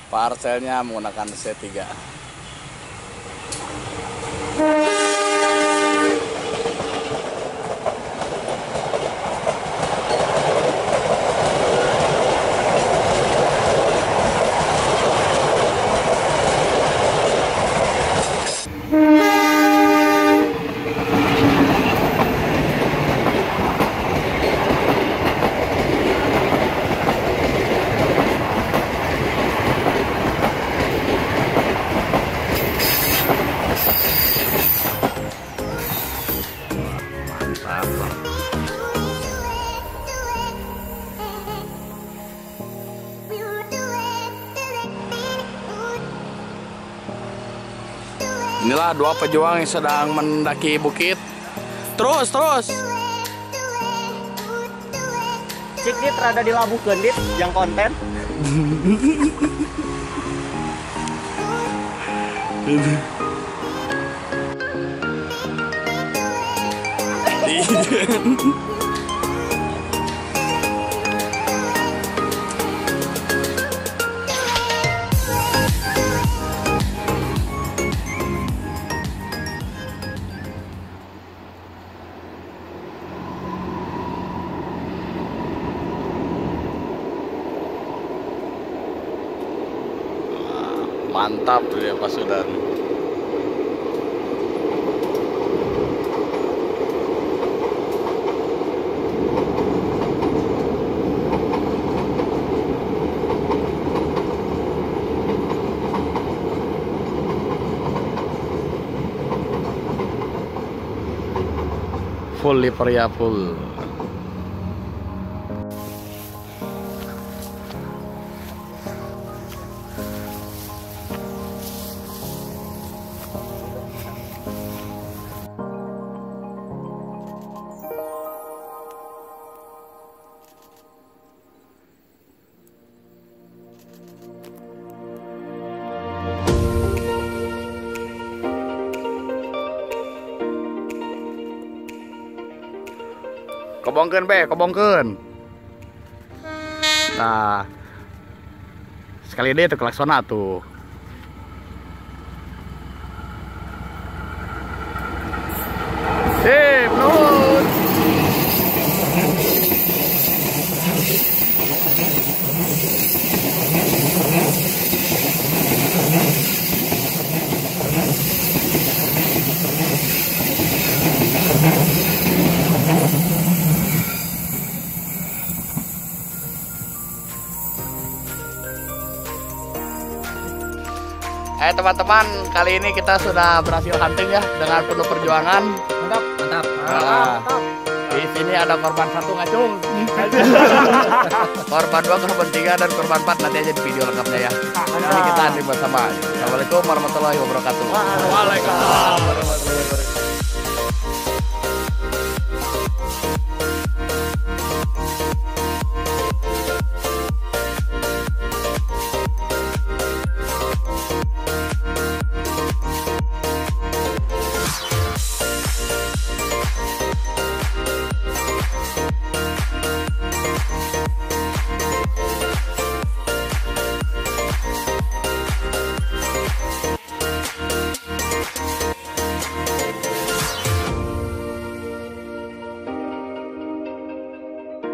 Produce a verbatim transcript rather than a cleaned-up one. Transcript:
Parcelnya menggunakan C tiga. Inilah dua pejuang yang sedang mendaki bukit. Terus, terus. Cik dit rada dilabuhkeun dit yang konten. Mantap ya Pak Sudan. Full Liperia full. Kobongkeun be, kobongkeun. Nah, sekali deh tuh klaksona tuh. Sip, nuhun. Eh teman-teman, kali ini kita sudah berhasil hunting ya dengan penuh perjuangan. Mantap, mantap. Nah, di sini ada korban satu ngacung, korban dua, korban tiga, dan korban empat. Nanti aja di video lengkapnya ya. Ini kita hunting bersama. Assalamualaikum warahmatullahi wabarakatuh. Waalaikumsalam warahmatullahi wabarakatuh.